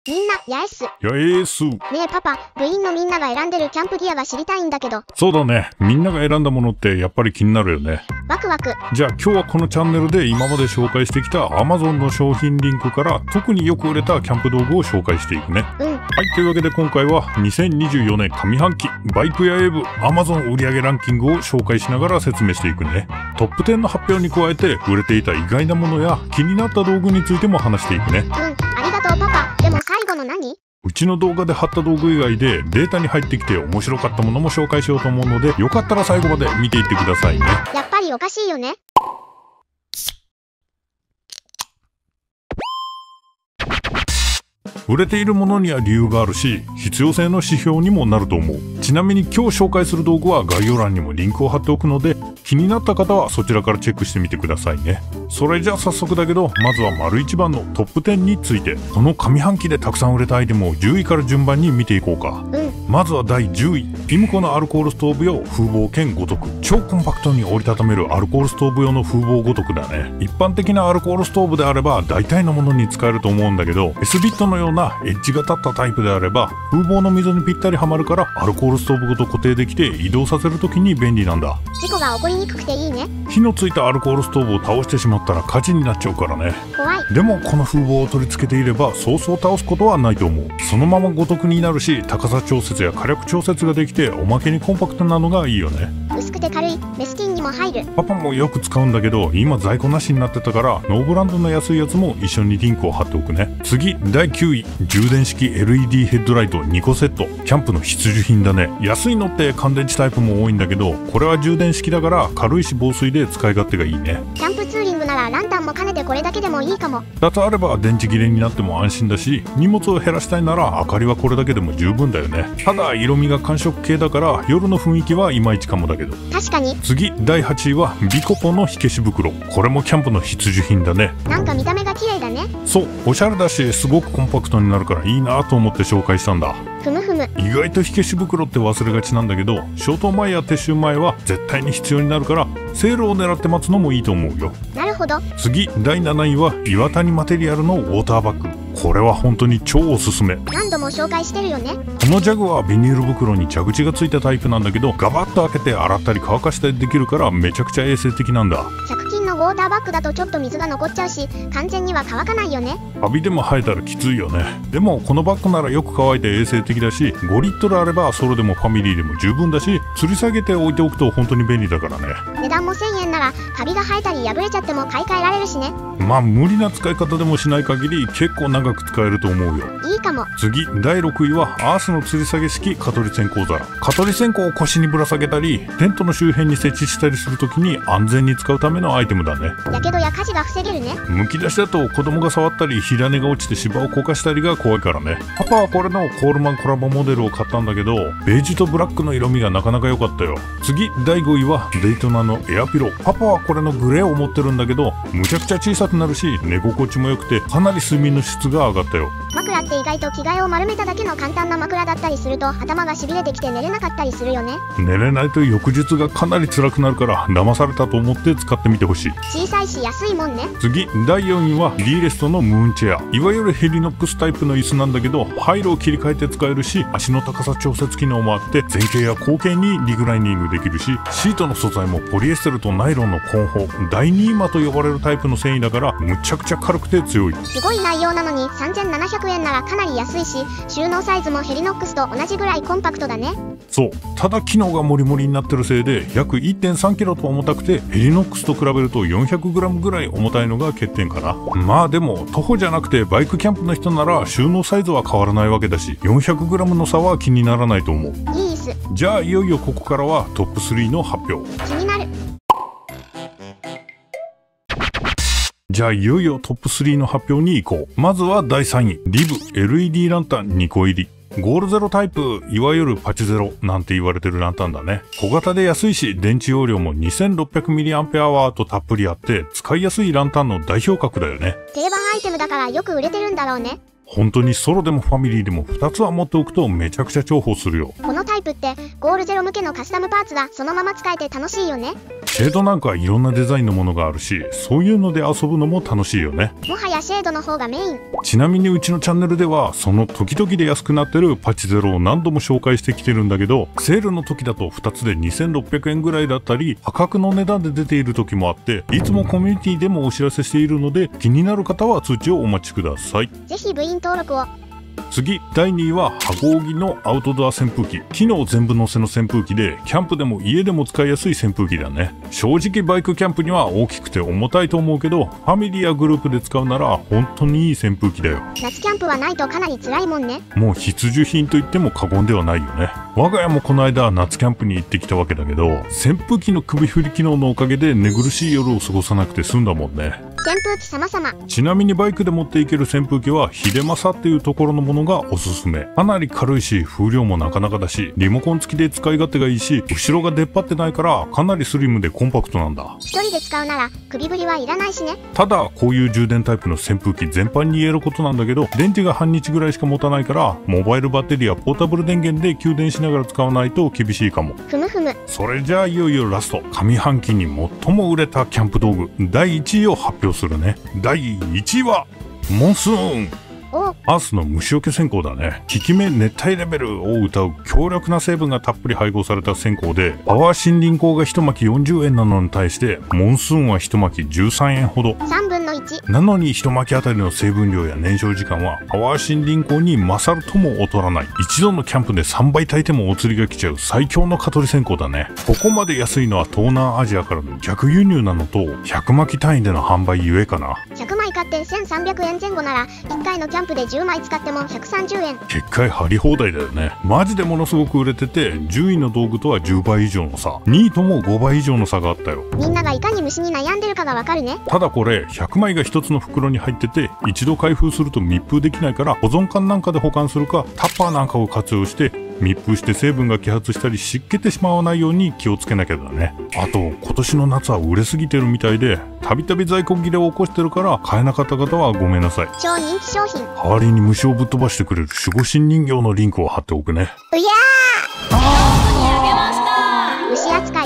みんな、やえっす。 やえーす。 ねえパパ、部員のみんなが選んでるキャンプギアが知りたいんだけど。 そうだね。みんなが選んだものってやっぱり気になるよね。 ワクワク。 じゃあ今日はこのチャンネルで今まで紹介してきた Amazon の商品リンクから特によく売れたキャンプ道具を紹介していくね。 うん。 はい、というわけで今回は2024年上半期バイクやエーブ Amazon 売上ランキングを紹介しながら説明していくね。トップ10の発表に加えて売れていた意外なものや気になった道具についても話していくね。 うん、ありがとうパパ。でも最後の何？ うちの動画で貼った道具以外でデータに入ってきて面白かったものも紹介しようと思うので、よかったら最後まで見ていってくださいね。 やっぱりおかしいよね。 売れているものには理由があるし、必要性の指標にもなると思う。ちなみに今日紹介する道具は概要欄にもリンクを貼っておくので、気になった方はそちらからチェックしてみてくださいね。それじゃあ早速だけど、まずは丸一番のトップ10について、この上半期でたくさん売れたアイテムを10位から順番に見ていこうか。まずは第10位、ピムコのアルコールストーブ用風防兼五徳。超コンパクトに折りたためるアルコールストーブ用の風防五徳だね。一般的なアルコールストーブであれば大体のものに使えると思うんだけど、S ビットのようなエッジが立ったタイプであれば風防の溝にぴったりはまるからアルコールストーブごと固定できて移動させるときに便利なんだ。 事故が起こりにくくていいね。 火のついたアルコールストーブを倒してしまったら火事になっちゃうからね。 怖い。 でもこの風防を取り付けていればそうそう倒すことはないと思う。そのまま五徳になるし、高さ調節や火力調節ができておまけにコンパクトなのがいいよね。 薄くて軽い、メスティンにも入る。 パパもよく使うんだけど今在庫なしになってたからノーブランドの安いやつも一緒にリンクを貼っておくね。次第9位、充電式 LED ヘッドライト2個セット。キャンプの必需品だね。安いのって乾電池タイプも多いんだけど、これは充電式だから軽いし防水で使い勝手がいいね。 キャンプツーリングならランタンも兼ねてこれだけでもいいかも。 2つあれば電池切れになっても安心だし、荷物を減らしたいなら明かりはこれだけでも十分だよね。ただ色味が寒色系だから夜の雰囲気はいまいちかもだけど。 確かに。 次第8位はビコポの火消し袋。これもキャンプの必需品だね。 なんか見た目が綺麗だね。 そう、おしゃれだしすごくコンパクトになるからいいなと思って紹介したんだ。 ふむふむ。 意外と火消し袋って忘れがちなんだけど、消灯前や撤収前は絶対に必要になるからセールを狙って待つのもいいと思うよ。 なるほど。 次第7位は岩谷マテリアルのウォーターバッグ。これは本当に超おすすめ。 何度も紹介してるよね。 このジャグはビニール袋に蛇口がついたタイプなんだけど、ガバッと開けて洗ったり乾かしたりできるからめちゃくちゃ衛生的なんだ。 100均のウォーターバッグだとちょっと水が残っちゃうし完全には乾かないよね。 カビでも生えたらきついよね。でもこのバッグならよく乾いて衛生的だし、5リットルあればソロでもファミリーでも十分だし、吊り下げて置いておくと本当に便利だからね。 値段も1000円ならカビが生えたり破れちゃっても買い替えられるしね。 まあ無理な使い方でもしない限り結構長く使えると思うよ。 いいかも。 次第6位はアースの吊り下げ式蚊取り線香皿。蚊取り線香を腰にぶら下げたりテントの周辺に設置したりするときに安全に使うためのアイテムだね。 やけどや火事が防げるね。 むき出しだと子供が触ったり火種が落ちて芝をこかしたりが怖いからね。パパはこれのコールマンコラボモデルを買ったんだけど、ベージュとブラックの色味がなかなか良かったよ。次第5位はデイトナのエアピロー。パパはこれのグレーを持ってるんだけど、むちゃくちゃ小さくなるし寝心地も良くてかなり睡眠の質が上がったよ。 枕って意外と着替えを丸めただけの簡単な枕だったりすると頭がしびれてきて寝れなかったりするよね。 寝れないと翌日がかなり辛くなるから騙されたと思って使ってみてほしい。 小さいし安いもんね。 次第4位はリーレストのムーンチェア。いわゆるヘリノックスタイプの椅子なんだけど、配路を切り替えて使えるし足の高さ調節機能もあって前傾や後傾にリクライニングできるし、シートの素材もポリエステルとナイロンの混箔第2マと呼ばれるタイプの繊維だからむちゃくちゃ軽くて強い。 すごい内容なのに3700円ならかなり安いし、収納サイズもヘリノックスと同じぐらいコンパクトだね。 そう、ただ機能がモリモリになってるせいで約 1.3 キロと重たくてヘリノックスと比べると400グラムぐらい重たいのが欠点かな。まあでも徒歩じゃなくてバイクキャンプの人なら収納サイズは変わらないわけだし、400グラムの差は気にならないと思う。 いいっす。 じゃあいよいよここからはトップ3の発表。 気になる。 じゃあいよいよトップ3の発表に行こう。まずは第3位、リブ LED ランタン2個入り。ゴールゼロタイプ、いわゆるパチゼロなんて言われてるランタンだね。小型で安いし電池容量も 2600mAh とたっぷりあって使いやすいランタンの代表格だよね。 定番アイテムだからよく売れてるんだろうね。 本当にソロでもファミリーでも2つは持っておくとめちゃくちゃ重宝するよ。 このタイプってゴールゼロ向けのカスタムパーツがそのまま使えて楽しいよね。 シェードなんかはいろんなデザインのものがあるし、そういうので遊ぶのも楽しいよね。 もはやシェードの方がメイン。 ちなみにうちのチャンネルではその時々で安くなってるパチゼロを何度も紹介してきてるんだけど、セールの時だと2つで2600円ぐらいだったり、破格の値段で出ている時もあって、いつもコミュニティでもお知らせしているので、気になる方は通知をお待ちください。 ぜひ部員登録を。 次、第2位は羽扇のアウトドア扇風機。機能全部乗せの扇風機で、キャンプでも家でも使いやすい扇風機だね。正直バイクキャンプには大きくて重たいと思うけど、ファミリーやグループで使うなら本当にいい扇風機だよ。 夏キャンプはないとかなり辛いもんね。 もう必需品と言っても過言ではないよね。我が家もこの間夏キャンプに行ってきたわけだけど、扇風機の首振り機能のおかげで寝苦しい夜を過ごさなくて済んだもんね。 扇風機様々。 ちなみにバイクで持っていける扇風機は秀政っていうところのものがおすすめ。かなり軽いし風量もなかなかだし、リモコン付きで使い勝手がいいし、後ろが出っ張ってないからかなりスリムでコンパクトなんだ。 一人で使うなら首振りはいらないしね。 ただこういう充電タイプの扇風機全般に言えることなんだけど、電池が半日ぐらいしか持たないから、モバイルバッテリーやポータブル電源で給電しながら使わないと厳しいかも。 ふむふむ。 それじゃあいよいよラスト、上半期に最も売れたキャンプ道具第1位を発表するね。第1位はモンスーン。アースの虫除け線香だね。効き目熱帯レベルを謳う強力な成分がたっぷり配合された線香で、パワー森林香が1巻40円なのに対してモンスーンは1巻13円ほど。 3分の1。 なのに1巻あたりの成分量や燃焼時間はパワー森林香に勝るとも劣らない。一度のキャンプで3倍炊いてもお釣りが来ちゃう最強の蚊取り線香だね。ここまで安いのは東南アジアからの逆輸入なのと、100巻単位での販売ゆえかな。 100枚買って1300円前後なら1回のキャンプで10枚使っても130円。 結界張り放題だよね。マジでものすごく売れてて、10位の道具とは10倍以上の差、2位とも5倍以上の差があったよ。 みんながいかに虫に悩んでるかがわかるね。 ただこれ100枚が1つの袋に入ってて、一度開封すると密封できないから、保存缶なんかで保管するかタッパーなんかを活用して密封して成分が揮発したり湿気てしまわないように気をつけなきゃだね。あと今年の夏は売れすぎてるみたいで、たびたび在庫切れを起こしてるから買えなかった方はごめんなさい。 超人気商品。 代わりに虫をぶっ飛ばしてくれる守護神人形のリンクを貼っておくね。 うやー、虫扱い。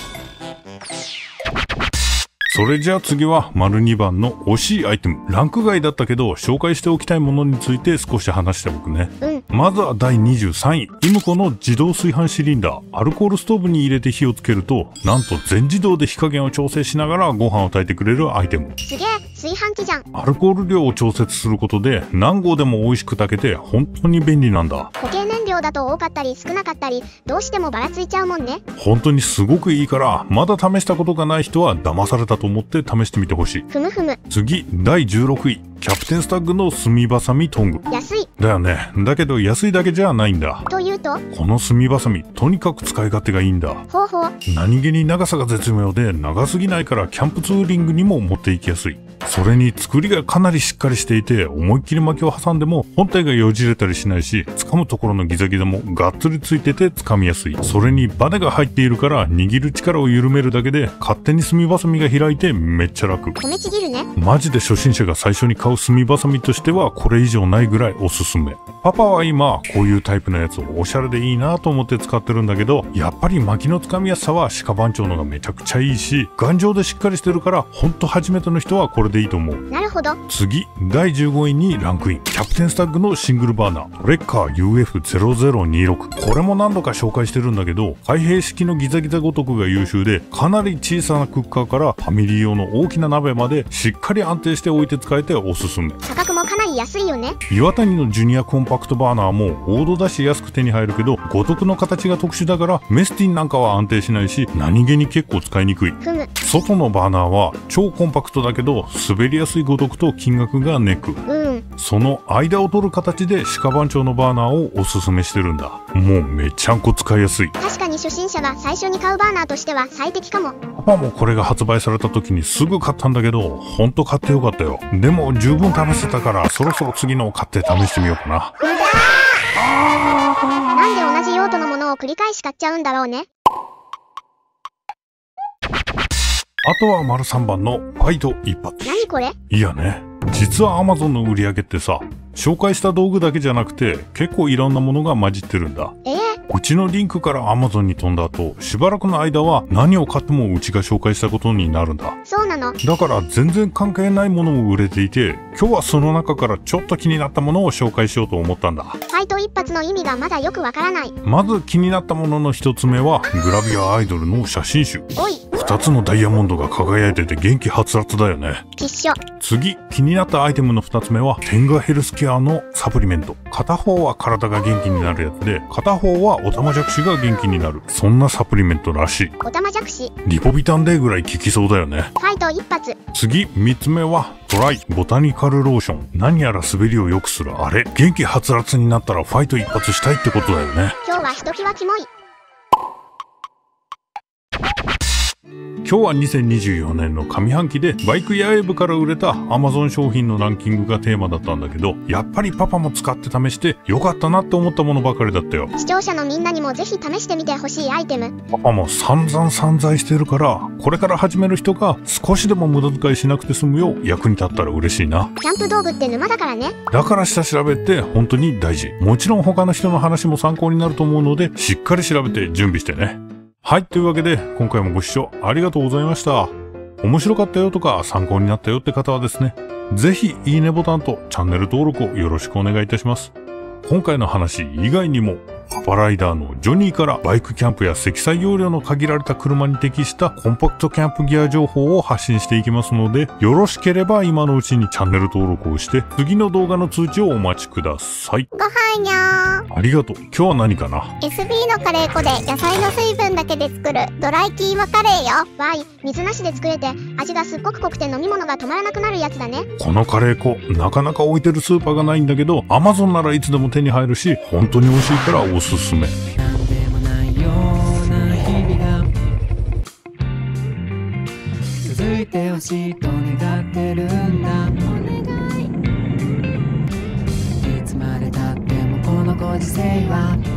それじゃあ次は丸2番の惜しいアイテム。ランク外だったけど紹介しておきたいものについて少し話しておくね。まずは第23位。イムコの自動炊飯シリンダー。アルコールストーブに入れて火をつけると、なんと全自動で火加減を調整しながらご飯を炊いてくれるアイテム。 すげえ、炊飯器じゃん。 アルコール量を調節することで何合でも美味しく炊けて本当に便利なんだ。 固形燃料だと多かったり少なかったり、どうしてもばらついちゃうもんね。 本当にすごくいいから、まだ試したことがない人は騙されたと思って試してみてほしい。 ふむふむ。 次、第16位。キャプテンスタッグの炭バサミトング。 安い。 だよね。だけど安いだけじゃないんだ。 というと、 この炭バサミ、とにかく使い勝手がいいんだ。 ほうほう。 何気に長さが絶妙で、長すぎないからキャンプツーリングにも持っていきやすい。それに作りがかなりしっかりしていて、思いっきり巻きを挟んでも本体がよじれたりしないし、掴むところのギザギザもがっつりついてて掴みやすい。それにバネが入っているから握る力を緩めるだけで勝手に炭バサミが開いてめっちゃ楽。 米ちぎるね。 マジで初心者が最初に買う炭バサミとしてはこれ以上ないぐらいおすすめ。パパは今こういうタイプのやつをおしゃれでいいなと思って使ってるんだけど、やっぱり巻きの掴みやすさは鹿番長のがめちゃくちゃいいし、頑丈でしっかりしてるからほんと初めての人はこれでいいと思う。 なるほど。 次、第15位にランクイン。キャプテンスタッグのシングルバーナー、トレッカー UF0026。これも何度か紹介してるんだけど、開閉式のギザギザごとくが優秀で、かなり小さなクッカーからファミリー用の大きな鍋までしっかり安定して置いて使えておすすめ。 価格もかなり安いよね。 岩谷のジュニアコンパクトバーナーも王道だし安く手に入るけど、五徳の形が特殊だからメスティンなんかは安定しないし、何気に結構使いにくい。外のバーナーは超コンパクトだけど滑りやすい五徳と金額がネック。その間を取る形で鹿番長のバーナーをおすすめしてるんだ。もうめちゃんこ使いやすい。 確かに初心者が最初に買うバーナーとしては最適かも。 パパもこれが発売された時にすぐ買ったんだけど、ほんと買ってよかったよ。でも十分試せたからそろそろ次のを買って試してみようかな。 なんで同じ用途のものを繰り返し買っちゃうんだろうね。 あとは丸3番のファイト一発。 何これ？ いやね、実は Amazon の売り上げってさ、紹介した道具だけじゃなくて結構いろんなものが混じってるんだ。 うちのリンクから Amazon に飛んだ後、しばらくの間は何を買ってもうちが紹介したことになるんだ。 そうなの。 だから全然関係ないものも売れていて、今日はその中からちょっと気になったものを紹介しようと思ったんだ。 ファイト一発の意味がまだよくわからない。 まず気になったものの一つ目は、グラビアアイドルの写真集。 おい、 2つのダイヤモンドが輝いてて元気はつらつだよね。 きっしょ。 次、気になったアイテムの2つ目は、テンガヘルスケアのサプリメント。片方は体が元気になるやつで、片方はオタマジャクシが元気になる。そんなサプリメントらしい。 オタマジャクシ。 リポビタン D ぐらい効きそうだよね。 ファイト一発。 次、3つ目は、トライボタニカルローション。何やら滑りを良くするあれ。元気はつらつになったらファイト一発したいってことだよね。 今日はひときわキモい。 今日は2024年の上半期でバイクやウェブから売れた Amazon 商品のランキングがテーマだったんだけど、やっぱりパパも使って試して良かったなって思ったものばかりだったよ。 視聴者のみんなにもぜひ試してみてほしいアイテム。 パパも散々散財してるから、これから始める人が少しでも無駄遣いしなくて済むよう役に立ったら嬉しいな。 キャンプ道具って沼だからね。 だから下調べって本当に大事。もちろん他の人の話も参考になると思うので、しっかり調べて準備してね。はい、というわけで今回もご視聴ありがとうございました。面白かったよとか参考になったよって方はですね、ぜひいいねボタンとチャンネル登録をよろしくお願いいたします。今回の話以外にも、パパライダーのジョニーからバイクキャンプや積載容量の限られた車に適したコンパクトキャンプギア情報を発信していきますので、よろしければ今のうちにチャンネル登録をして次の動画の通知をお待ちください。 ごはんにゃー。 ありがとう。今日は何かな？ SB のカレー粉で野菜の水分だけで作るドライキーマカレーよ。わい、水なしで作れて味がすっごく濃くて飲み物が止まらなくなるやつだね。 このカレー粉なかなか置いてるスーパーがないんだけど、 Amazon ならいつでも手に入るし本当に美味しいからおすすめ。 なんでもないような日々が続いてほしいと願ってるんだ。お願い。いつまでたってもこのご時世は